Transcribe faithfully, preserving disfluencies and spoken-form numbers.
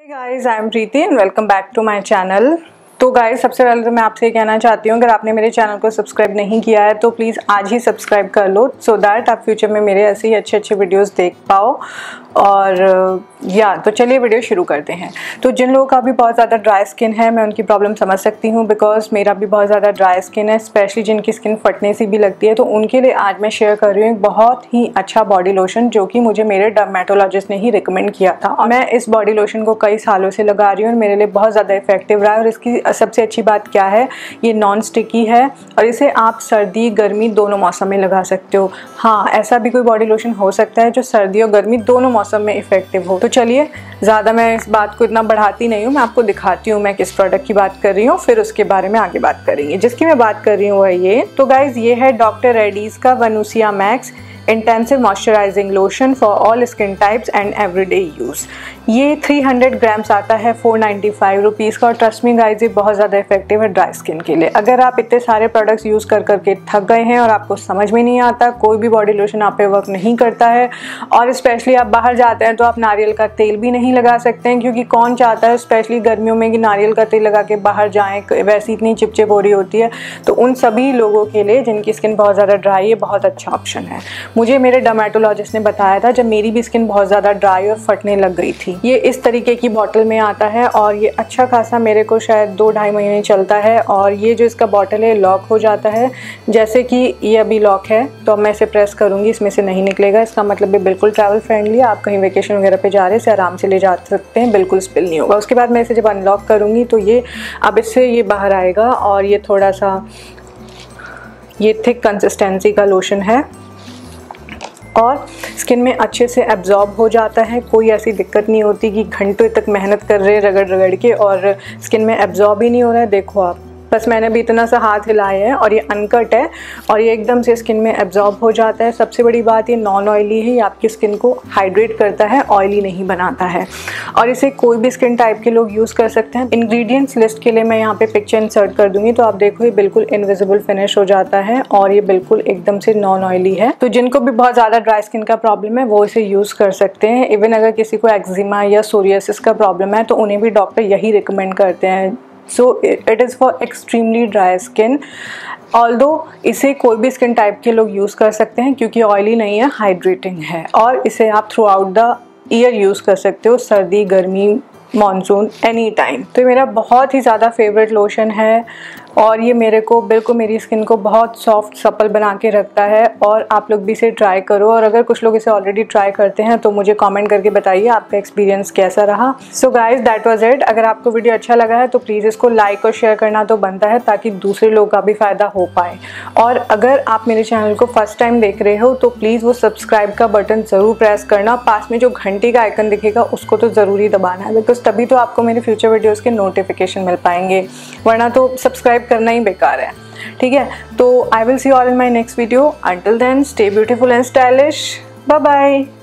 Guys, I am Preeti and welcome back to my channel. तो guys, सबसे पहले तो मैं आपसे कहना चाहती हूँ, अगर आपने मेरे चैनल को सब्सक्राइब नहीं किया है तो प्लीज़ आज ही सब्सक्राइब कर लो, सो दैट आप फ्यूचर में मेरे ऐसे ही अच्छे अच्छे वीडियोस देख पाओ। और या तो चलिए वीडियो शुरू करते हैं। तो जिन लोगों का भी बहुत ज़्यादा ड्राई स्किन है, मैं उनकी प्रॉब्लम समझ सकती हूँ, बिकॉज मेरा भी बहुत ज़्यादा ड्राई स्किन है, स्पेशली जिनकी स्किन फटने सी भी लगती है। तो उनके लिए आज मैं शेयर कर रही हूँ एक बहुत ही अच्छा बॉडी लोशन, जो कि मुझे मेरे डर्मेटोलॉजिस्ट ने ही रिकमेंड किया था। और मैं इस बॉडी लोशन को कई सालों से लगा रही हूँ और मेरे लिए बहुत ज़्यादा इफेक्टिव रहा है। और इसकी सबसे अच्छी बात क्या है, ये नॉन स्टिकी है और इसे आप सर्दी गर्मी दोनों मौसम में लगा सकते हो। हाँ, ऐसा भी कोई बॉडी लोशन हो सकता है जो सर्दी और गर्मी दोनों मौसम में इफेक्टिव हो। तो चलिए, ज़्यादा मैं इस बात को इतना बढ़ाती नहीं हूँ, मैं आपको दिखाती हूँ मैं किस प्रोडक्ट की बात कर रही हूँ, फिर उसके बारे में आगे बात करेंगे। जिसकी मैं बात कर रही हूँ वह ये, तो गाइज ये है डॉक्टर रेडीज़ का Venusia max intensive moisturising lotion for all skin types and everyday use. ये तीन सौ ग्राम्स आता है फोर नाइन्टी फाइव रुपीज़ का। और ट्रस्ट मी गाइज, ये बहुत ज़्यादा इफेक्टिव है ड्राई स्किन के लिए। अगर आप इतने सारे प्रोडक्ट्स यूज़ कर करके थक गए हैं और आपको समझ में नहीं आता, कोई भी बॉडी लोशन आप पे वर्क नहीं करता है, और स्पेशली आप बाहर जाते हैं तो आप नारियल का तेल भी नहीं लगा सकते हैं, क्योंकि कौन चाहता है स्पेशली गर्मियों में कि नारियल का तेल लगा के बाहर जाएँ, वैसे इतनी चिपचिप हो रही होती है। तो उन सभी लोगों के लिए जिनकी स्किन बहुत ज़्यादा ड्राई है, बहुत अच्छा ऑप्शन है। मुझे मेरे डर्मेटोलॉजिस्ट ने बताया था जब मेरी भी स्किन बहुत ज़्यादा ड्राई और फटने लग गई थी। ये इस तरीके की बॉटल में आता है और ये अच्छा खासा मेरे को शायद दो ढाई महीने चलता है। और ये जो इसका बॉटल है लॉक हो जाता है, जैसे कि ये अभी लॉक है, तो अब मैं इसे प्रेस करूँगी, इसमें से नहीं निकलेगा। इसका मतलब ये बिल्कुल ट्रैवल फ्रेंडली है, आप कहीं वेकेशन वगैरह पे जा रहे हैं इसे आराम से ले जा सकते हैं, बिल्कुल स्पिल नहीं होगा। उसके बाद मैं इसे जब अनलॉक करूँगी तो ये अब इससे ये बाहर आएगा और ये थोड़ा सा ये थिक कंसिस्टेंसी का लोशन है और स्किन में अच्छे से एब्जॉर्ब हो जाता है। कोई ऐसी दिक्कत नहीं होती कि घंटों तक मेहनत कर रहे हैं रगड़ रगड़ के और स्किन में एब्जॉर्ब ही नहीं हो रहा है। देखो आप, बस मैंने भी इतना सा हाथ हिलाया है और ये अनकट है और ये एकदम से स्किन में एब्जॉर्ब हो जाता है। सबसे बड़ी बात, ये नॉन ऑयली है, ये आपकी स्किन को हाइड्रेट करता है, ऑयली नहीं बनाता है। और इसे कोई भी स्किन टाइप के लोग यूज़ कर सकते हैं। इंग्रेडिएंट्स लिस्ट के लिए मैं यहाँ पे पिक्चर इंसर्ट कर दूंगी, तो आप देखो ये बिल्कुल इनविजिबल फिनिश हो जाता है और ये बिल्कुल एकदम से नॉन ऑयली है। तो जिनको भी बहुत ज़्यादा ड्राई स्किन का प्रॉब्लम है वो इसे यूज़ कर सकते हैं। इवन अगर किसी को एक्जिमा या सोरियासिस का प्रॉब्लम है तो उन्हें भी डॉक्टर यही रिकमेंड करते हैं। So it is for extremely dry skin. Although इसे कोई भी स्किन टाइप के लोग यूज़ कर सकते हैं, क्योंकि ऑयली नहीं है, हाइड्रेटिंग है। और इसे आप throughout the year use कर सकते हो, सर्दी गर्मी मॉनसून एनी टाइम। तो ये मेरा बहुत ही ज़्यादा फेवरेट लोशन है और ये मेरे को बिल्कुल मेरी स्किन को बहुत सॉफ्ट सपल बना के रखता है। और आप लोग भी इसे ट्राई करो, और अगर कुछ लोग इसे ऑलरेडी ट्राई करते हैं तो मुझे कमेंट करके बताइए आपका एक्सपीरियंस कैसा रहा। So guys, that was it. अगर आपको वीडियो अच्छा लगा है तो प्लीज़ इसको लाइक और शेयर करना तो बनता है, ताकि दूसरे लोग का भी फ़ायदा हो पाए। और अगर आप मेरे चैनल को फर्स्ट टाइम देख रहे हो तो प्लीज़ वो सब्सक्राइब का बटन ज़रूर प्रेस करना। पास में जो घंटी का आइकन दिखेगा उसको तो ज़रूरी दबाना है, बिकॉज तभी तो आपको मेरे फ्यूचर वीडियोज़ के नोटिफिकेशन मिल पाएंगे, वरना तो सब्सक्राइब करना ही बेकार है। ठीक है, तो I will see you all in my next video. Until then, stay beautiful and stylish. Bye bye.